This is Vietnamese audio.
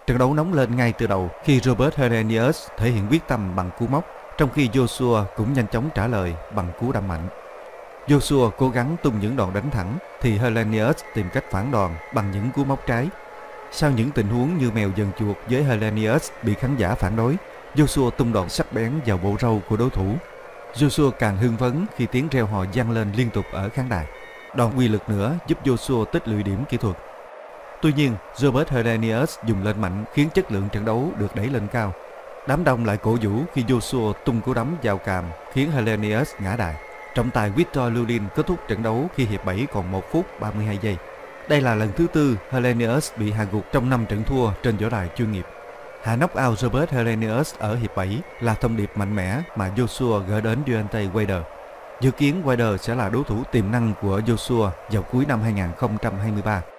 Trận đấu nóng lên ngay từ đầu khi Robert Helenius thể hiện quyết tâm bằng cú móc, trong khi Joshua cũng nhanh chóng trả lời bằng cú đâm mạnh. Joshua cố gắng tung những đòn đánh thẳng thì Helenius tìm cách phản đòn bằng những cú móc trái. Sau những tình huống như mèo dần chuột với Helenius bị khán giả phản đối, Joshua tung đòn sắc bén vào bộ râu của đối thủ. Joshua càng hưng phấn khi tiếng reo hò vang lên liên tục ở khán đài. Đòn uy lực nữa giúp Joshua tích lũy điểm kỹ thuật. Tuy nhiên, Robert Helenius dùng lên mạnh khiến chất lượng trận đấu được đẩy lên cao. Đám đông lại cổ vũ khi Joshua tung cú đấm vào càm khiến Helenius ngã đài. Trọng tài Victor Lulin kết thúc trận đấu khi hiệp 7 còn 1 phút 32 giây. Đây là lần thứ tư Helenius bị hạ gục trong 5 trận thua trên võ đài chuyên nghiệp. Hạ knock-out Robert Helenius ở hiệp 7 là thông điệp mạnh mẽ mà Joshua gửi đến Deontay Wilder. Dự kiến Wilder sẽ là đối thủ tiềm năng của Joshua vào cuối năm 2023.